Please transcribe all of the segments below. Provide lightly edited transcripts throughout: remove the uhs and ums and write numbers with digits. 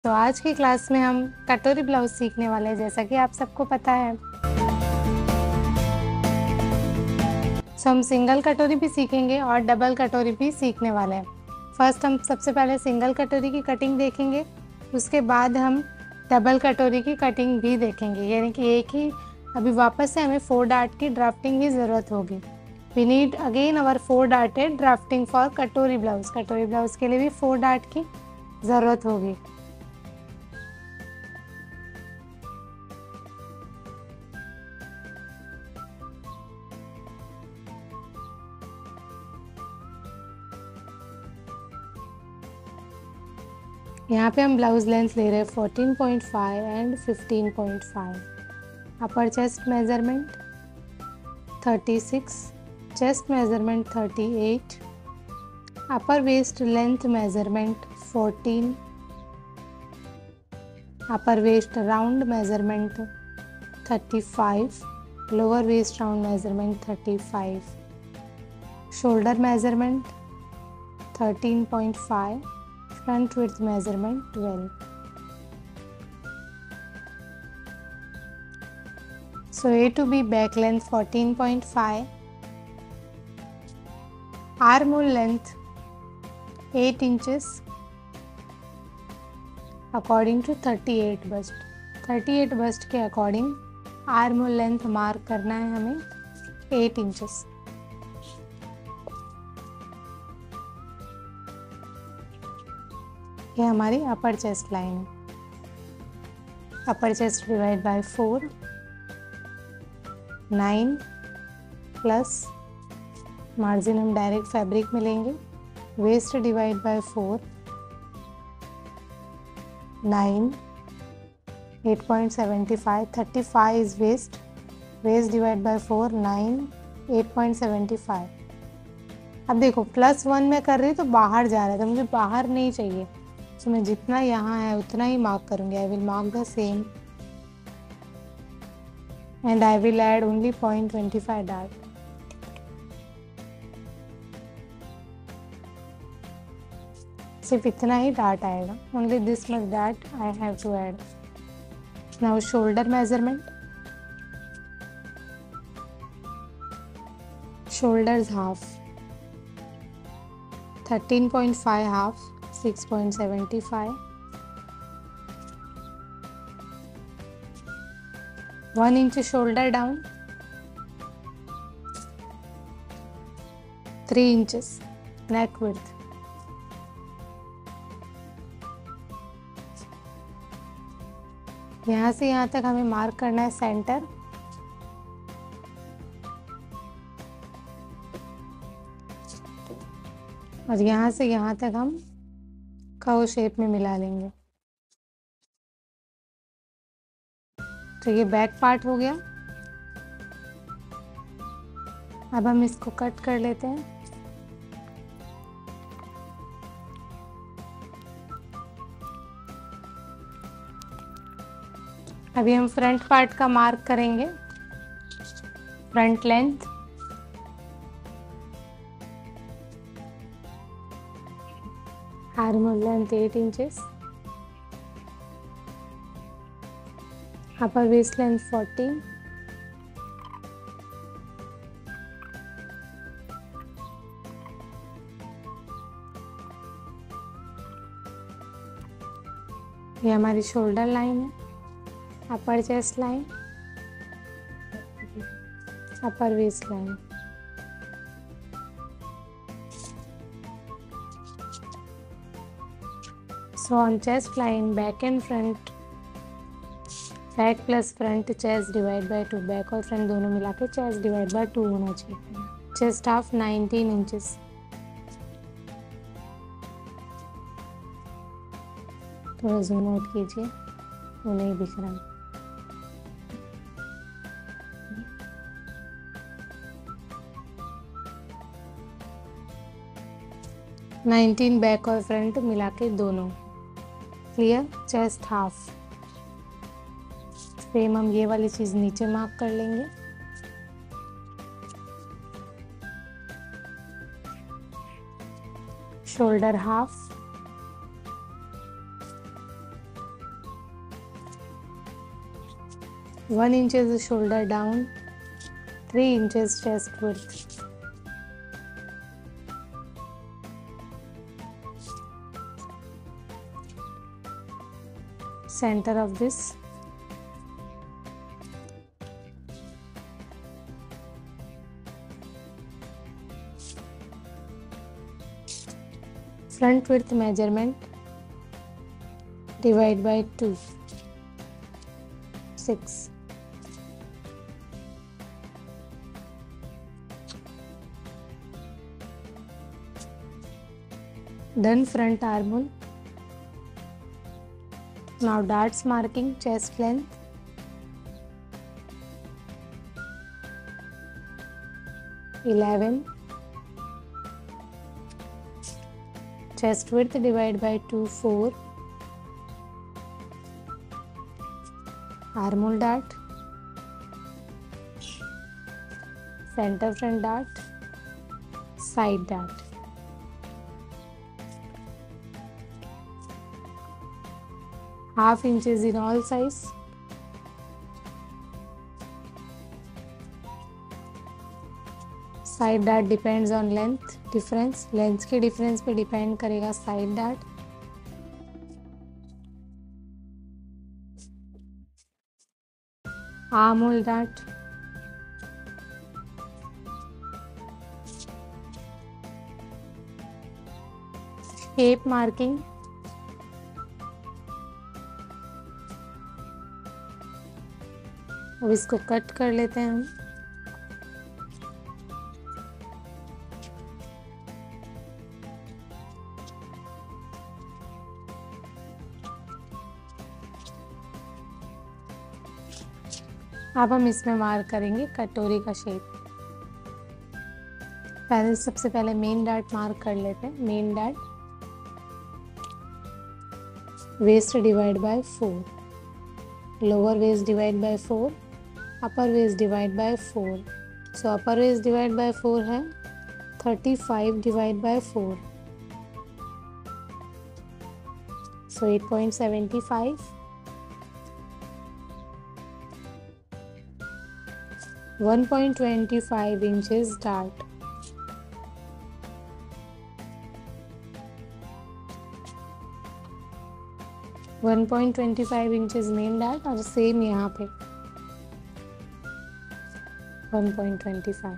तो आज की क्लास में हम कटोरी ब्लाउज सीखने वाले हैं, जैसा कि आप सबको पता है। हम सिंगल कटोरी भी सीखेंगे और डबल कटोरी भी सीखने वाले हैं। फर्स्ट हम सबसे पहले सिंगल कटोरी की कटिंग देखेंगे, उसके बाद हम डबल कटोरी की कटिंग भी देखेंगे, यानी कि एक ही अभी वापस से हमें 4 डार्ट की ड्राफ्टिंग की ज़रूरत होगी। We need again our 4 darted drafting for katori blouse. कटोरी ब्लाउज के लिए भी 4 डार्ट की ज़रूरत होगी। यहाँ पे हम ब्लाउज लेंथ ले रहे हैं 14.5 and 15.5। Upper chest measurement 36, chest measurement 38, upper waist length measurement 14, upper waist round measurement 35, lower waist round measurement 35, shoulder measurement 13.5, front width measurement 12. So A to B back length 14.5, armhole length 8 inches according to 38 bust. 38 bust के according armhole length mark करना है हमें 8 inches. ये हमारी अपर chest line है। Upper chest divide by 4, 9 plus margin हम direct fabric में लेंगे। Waist divide by 4, 9, 8.75, 35 is waist. Waist divide by 4, 9, 8.75। अब देखो +1 में कर रही तो बाहर जा रहा है, तो मुझे बाहर नहीं चाहिए, तो मैं जितना यहाँ है उतना ही मार्क करूँगी। I will mark the same and I will add only 0.25 dart. सिर्फ इतना ही डार्ट आएगा, only this much dart I have to add. Now shoulder measurement, shoulders half 13.5 half 6.75, 1 inch shoulder down, 3 inches neck width, यहाँ से यहाँ तक हमें mark करना है सेंटर। और यहाँ से यहाँ तक हम कर्व शेप में मिला लेंगे। तो ये बैक पार्ट हो गया। अब हम इसको कट कर लेते हैं। अभी हम फ्रंट पार्ट का मार्क करेंगे। Front length armhole length 8 inches, upper waist length 40, ये हमारी शोल्डर लाइन है, upper chest line, upper waist line. So on chest line, back and front, back plus front, chest divide by 2, back और front दोनों मिला के chest divide by 2 होना चाहिए। Chest half 19 inches. थोड़ा जूम आउट कीजिए, वो नहीं दिख रहा। नाइनटीन बैक और फ्रंट मिला के दोनों। क्लियर। चेस्ट हाफ सेम हम ये वाली चीज नीचे मार्क कर लेंगे। Shoulder half, 1 inches shoulder down, 3 inches chest width. Center of this. Front width measurement, divide by 2, 6. Done front armhole. Now darts marking chest length, 11. Chest width divide by 2, 4. Armhole dart, center front dart, side dart. Half inches in all size. Side dart depends on length difference, length के difference पे depend करेगा side dart. Armhole dart, shape marking, अब इसको cut कर लेते हैं हम. अब हम इसमें मार्क करेंगे कटोरी का शेप. सबसे पहले मेन डार्ट मार्क कर लेते हैं. Main dart, waist divide by 4, lower waist divide by 4, upper waist divide by 4. So upper waist divide by 4 है 35 divide by 4, so 8.75. 1.25 inches dart. One 1.25 inches main dart और same यहाँ पे 1.25.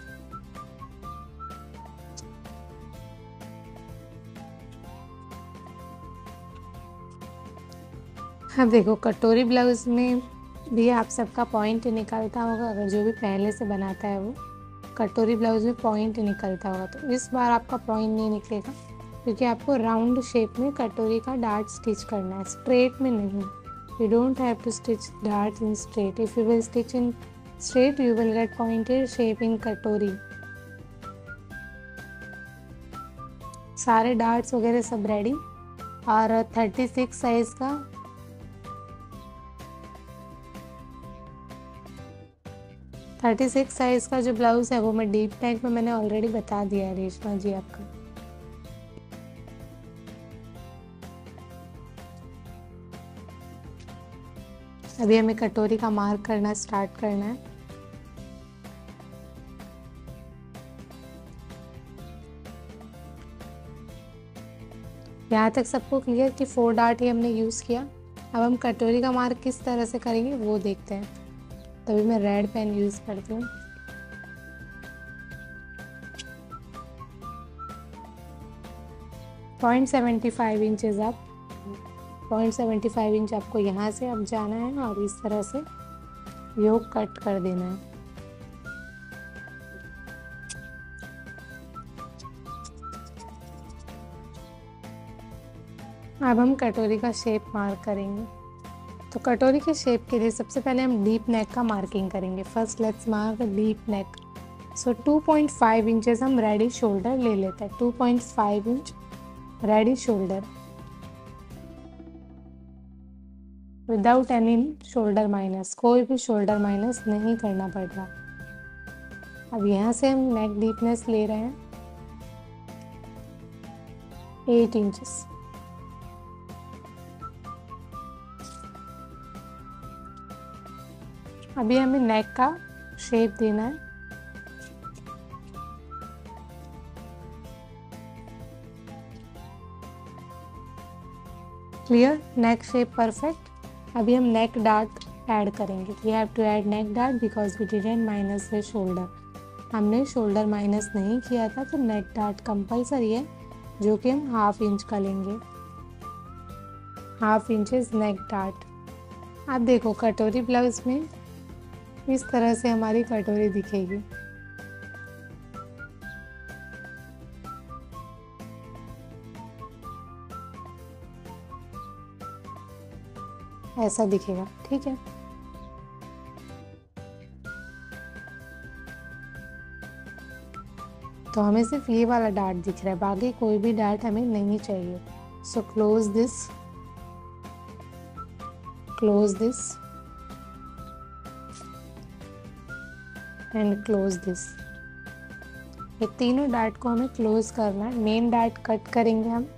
अब देखो कटोरी ब्लाउज में भी आप सबका पॉइंट निकलता होगा. अगर जो भी पहले से बनाता है वो कटोरी ब्लाउज में पॉइंट निकलता होगा, तो इस बार आपका पॉइंट नहीं निकलेगा क्योंकि आपको राउंड शेप में कटोरी का डार्ट स्टिच करना है, स्ट्रेट में नहीं. You don't have to stitch dart in straight. If you will stitch in straight you will get pointed shape in katori. सारे डार्ट्स वगैरह सब रेडी. और 36 साइज का 36 साइज का जो ब्लाउज है वो मैं डीप नेक में मैंने ऑलरेडी बता दिया है रेशमा जी आपका. अभी हमें कटोरी का मार्क करना स्टार्ट करना है. यहाँ तक सबको क्लियर कि 4 डार्ट ही हमने यूज़ किया. अब हम कटोरी का मार्क किस तरह से करेंगे वो देखते हैं. तभी मैं रेड पेन यूज़ करती हूँ. .75 इंचेस आप 0.75 इंच आपको यहाँ से अब जाना है और इस तरह से योग कट कर देना है. अब हम कटोरी का शेप मार्क करेंगे. तो कटोरी के शेप के लिए सबसे पहले हम डीप नेक का मार्किंग करेंगे. First let's mark deep neck. So 2.5 inches हम रेडी शोल्डर ले लेते हैं. 2.5 inch ready shoulder without any shoulder minus. कोई भी शोल्डर माइनस नहीं करना पड़ रहा. अब यहाँ से हम नेक डीपनेस ले रहे हैं 8 इंचेस. अभी हमें नेक का शेप देना है। Clear, neck shape perfect. अभी हम नेक डार्ट ऐड करेंगे। We have to add neck dart because we didn't minus the shoulder. हमने शोल्डर माइनस नहीं किया था, तो नेक डार्ट कंपलसरी है, जो कि हम 1/2 इंच का लेंगे। 1/2 इंचेस नेक डार्ट। आप देखो कटोरी ब्लाउज में इस तरह से हमारी कटोरी दिखेगी। ऐसा दिखेगा, ठीक है। तो हमें सिर्फ ये वाला डार्ट दिख रहा है, बाकी कोई भी डार्ट हमें नहीं चाहिए। So close this and close this. ये तीनों डार्ट को हमें क्लोज करना है। मेन डार्ट कट करेंगे हम।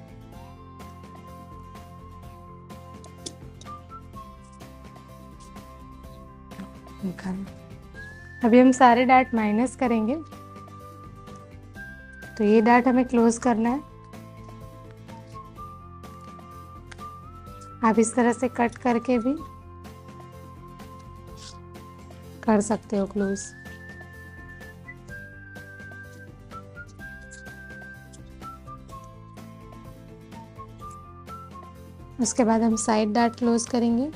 अभी हम सारे डार्ट माइनस करेंगे, तो ये डार्ट हमें क्लोज करना है। आप इस तरह से कट करके भी कर सकते हो क्लोज। उसके बाद हम साइड डार्ट क्लोज करेंगे।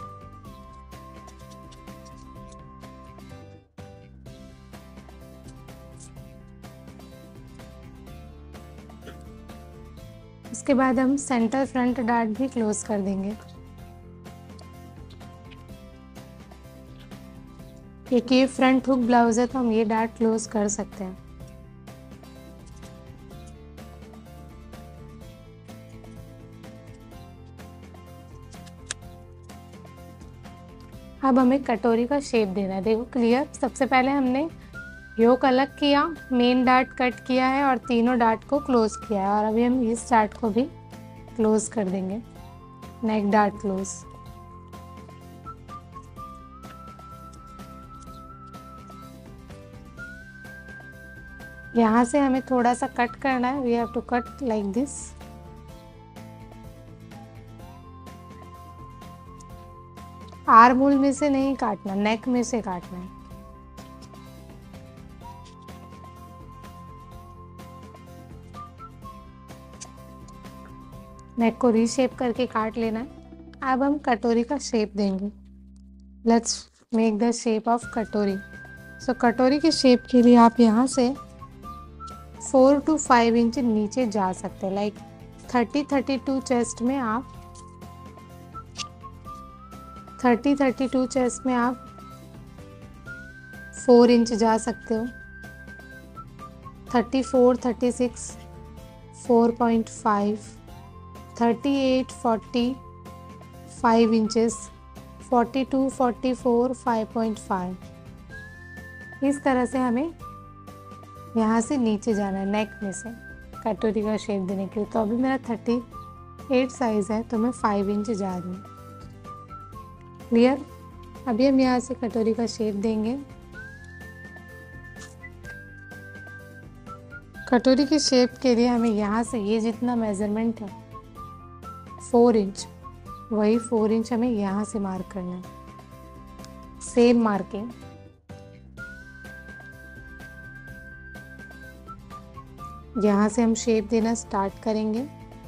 उसके बाद हम सेंटर फ्रंट डार्ट भी क्लोज कर देंगे। एक ये फ्रंट हुक ब्लाउज है, तो हम ये डार्ट क्लोज कर सकते हैं। अब हमें कटोरी का शेप देना है। देखो क्लियर, सबसे पहले हमने योक अलग किया, मेन डार्ट कट किया है और तीनों डार्ट को क्लोज किया है, और अभी हम इस डार्ट को भी क्लोज कर देंगे। Neck dart close. यहाँ से हमें थोड़ा सा कट करना है। We have to cut like this. Armhole में से नहीं काटना, नेक में से काटना है। नेक को रीशेप करके काट लेना है। अब हम कटोरी का शेप देंगे। Let's make the shape of katori. So कटोरी के शेप के लिए आप यहाँ से 4 to 5 इंच नीचे जा सकते हैं। लाइक 30-32 चेस्ट में आप 30-32 चेस्ट में आप 4 इंच जा सकते हो। 34-36 4.5, 38-40 5 इंचेस, 42-44 5.5। इस तरह से हमें यहाँ से नीचे जाना है नेक में से कटोरी का शेप देने के लिए। तो अभी मेरा 38 साइज़ है, तो मैं 5 इंच जा रही हूँ। क्लियर। अभी हम यहाँ से कटोरी का शेप देंगे। कटोरी के शेप के लिए हमें यहाँ से ये जितना मेजरमेंट है 4 इंच, वही 4 इंच हमें यहाँ से मार्क करना है। Same marking. यहाँ से हम शेप देना स्टार्ट करेंगे।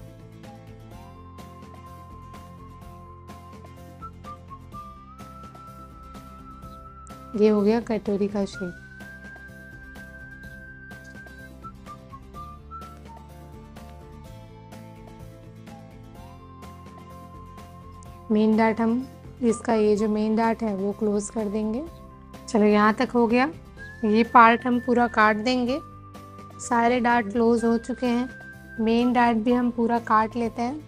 ये हो गया कटोरी का शेप। मेन डार्ट हम इसका ये जो मेन डार्ट है वो क्लोज कर देंगे। चलो यहाँ तक हो गया। ये पार्ट हम पूरा काट देंगे। सारे डार्ट क्लोज हो चुके हैं। मेन डार्ट भी हम पूरा काट लेते हैं।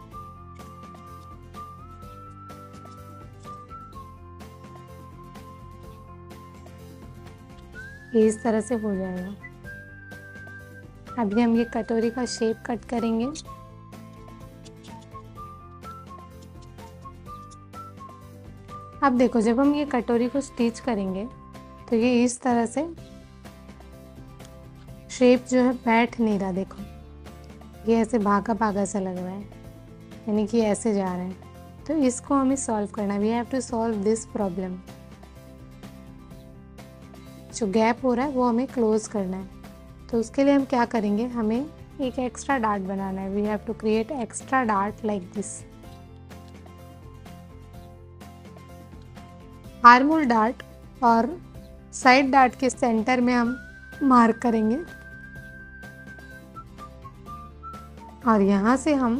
ये इस तरह से हो जाएगा। अभी हम ये कटोरी का शेप कट करेंगे। अब देखो जब हम ये कटोरी को स्टिच करेंगे तो ये इस तरह से शेप जो है बैठ नहीं रहा, देखो ये ऐसे भागा भागा सा लग रहा है, यानी कि ऐसे जा रहे हैं। तो इसको हमें सॉल्व करना है, we have to solve this problem. जो गैप हो रहा है वो हमें क्लोज करना है। तो उसके लिए हम क्या करेंगे, हमें एक एक्स्ट्रा डार्ट बनाना है। We have to create extra dart like this. Armhole dart और साइड डार्ट के सेंटर में हम मार्क करेंगे और यहाँ से हम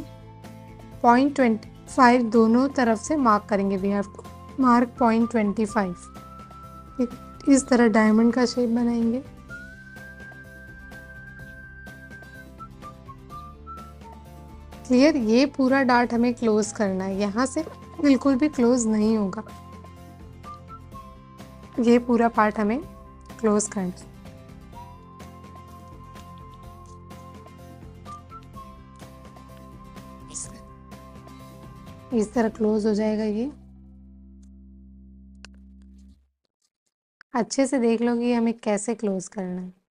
0.25 दोनों तरफ से मार्क करेंगे। We have to mark 0.25। इस तरह डायमंड का शेप बनाएंगे। क्लियर, ये पूरा डार्ट हमें क्लोज करना है, यहाँ से बिल्कुल भी क्लोज नहीं होगा, ये पूरा पार्ट हमें क्लोज करना है। इस तरह क्लोज हो जाएगा ये। अच्छे से देख लो कि हमें कैसे क्लोज करना है।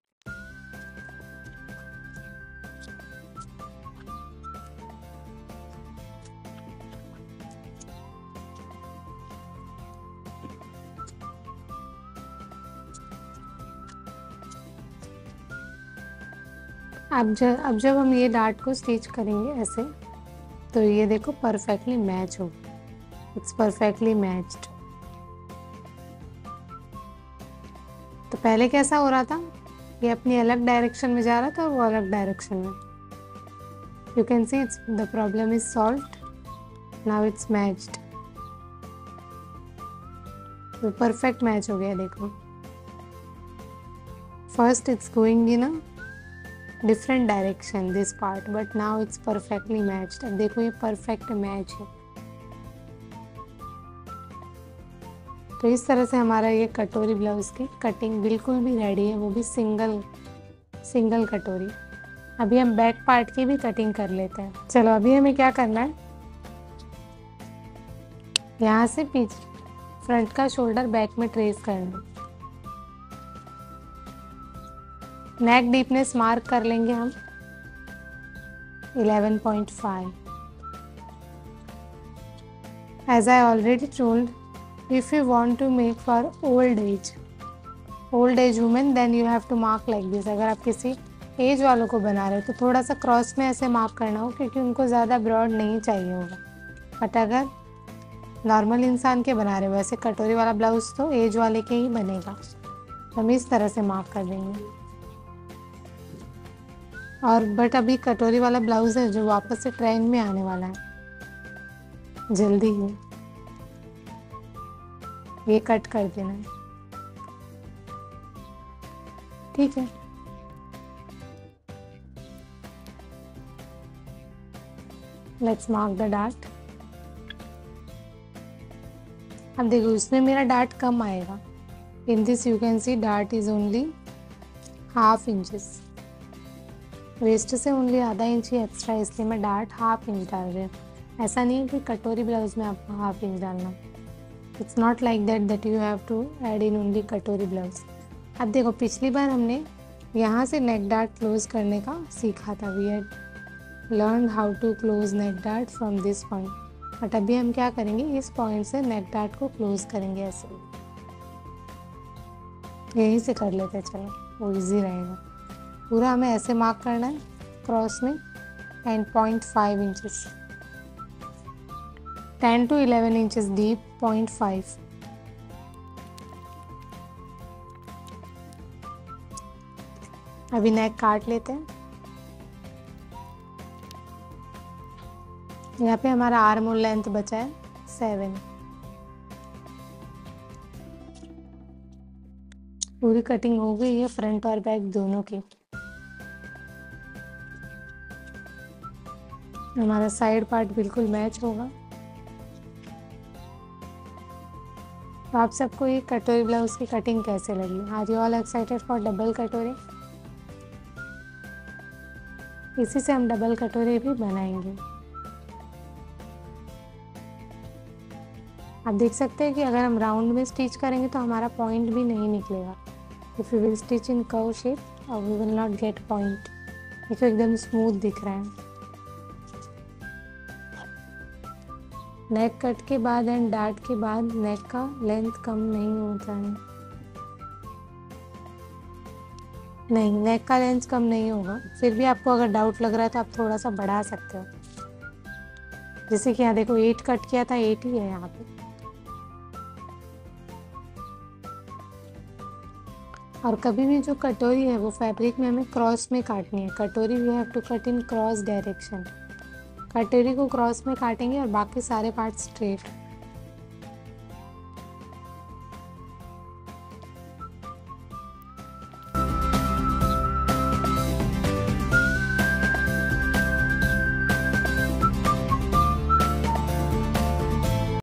अब जब हम ये डार्ट को स्टिच करेंगे ऐसे, तो ये देखो परफेक्टली मैच हो, इट्स परफेक्टली मैच्ड। तो पहले कैसा हो रहा था, ये अपनी अलग डायरेक्शन में जा रहा था और वो अलग डायरेक्शन में। You can see it's the problem is solved, now it's matched. तो परफेक्ट मैच हो गया, देखो first it's going in a different direction this part, but now it's perfectly matched. अब देखो ये परफेक्ट मैच है। तो इस तरह से हमारा ये कटोरी ब्लाउज की कटिंग बिल्कुल भी रेडी है, वो भी सिंगल कटोरी। अभी हम बैक पार्ट की भी कटिंग कर लेते हैं। चलो अभी हमें क्या करना है, यहाँ से पीछे फ्रंट का शोल्डर बैक में ट्रेस करना। नेक डीपनेस मार्क कर लेंगे हम 11.5। As I already told, if you want to make for old age women, then you have to mark like this। अगर आप किसी एज वालों को बना रहे हो तो थोड़ा सा क्रॉस में ऐसे मार्क करना हो, क्योंकि उनको ज़्यादा ब्रॉड नहीं चाहिए होगा। बट अगर नॉर्मल इंसान के बना रहे हो, वैसे कटोरी वाला ब्लाउज तो एज वाले के ही बनेगा, हम इस तरह से मार्क कर देंगे। और बट अभी कटोरी वाला ब्लाउज है जो वापस से ट्रेंड में आने वाला है जल्दी ही, ये कट कर देना है, ठीक है। Let's mark the dart. अब देखो इसमें मेरा डार्ट कम आएगा। In this you can see dart is only ½ inches, waist से ओनली ½ इंच ही एक्स्ट्रा, इसलिए मैं डार्ट ½ इंच डाल रही हूँ। ऐसा नहीं है कि कटोरी ब्लाउज में आपको ½ इंच डालना, it's not like that you have to add in only katori blouse. अब देखो पिछली बार हमने यहाँ से नेक डार्ट क्लोज करने का सीखा था, we had learn how to close neck dart from this point. But अभी हम क्या करेंगे, इस पॉइंट से नेक डार्ट को क्लोज करेंगे ऐसे, यहीं से कर लेते हैं, चलो वो इजी रहेगा। पूरा हमें ऐसे मार्क करना है क्रॉस में and 0.5 inches, 10 to 11 inches deep, 0.5। अभी नेक काट लेते हैं। यहाँ पे हमारा आर्म होल लेंथ बचा है 7। पूरी कटिंग हो गई है फ्रंट और बैक दोनों की। हमारा साइड पार्ट बिल्कुल मैच होगा। तो आप सबको ये कटोरी ब्लाउज की कटिंग कैसे लगी? Are you all excited for double katori? इसी से हम डबल कटोरी भी बनाएंगे। आप देख सकते हैं कि अगर हम राउंड में स्टिच करेंगे तो हमारा पॉइंट भी नहीं निकलेगा। If you will stitch in curve shape और we will not get point. देखो एकदम स्मूथ दिख रहा है। नेक कट के बाद एंड डार्ट के बाद नेक का लेंथ कम नहीं होता है। नहीं, नेक का लेंथ कम नहीं होगा। फिर भी आपको अगर डाउट लग रहा है तो आप थोड़ा सा बढ़ा सकते हो। जैसे कि यहाँ देखो 8 कट किया था, 8 ही है यहाँ पे। और कभी भी जो कटोरी है वो फैब्रिक में हमें क्रॉस में काटनी है। कटोरी we have to cut in cross direction. कटोरी को क्रॉस में काटेंगे और बाकी सारे पार्ट स्ट्रेट।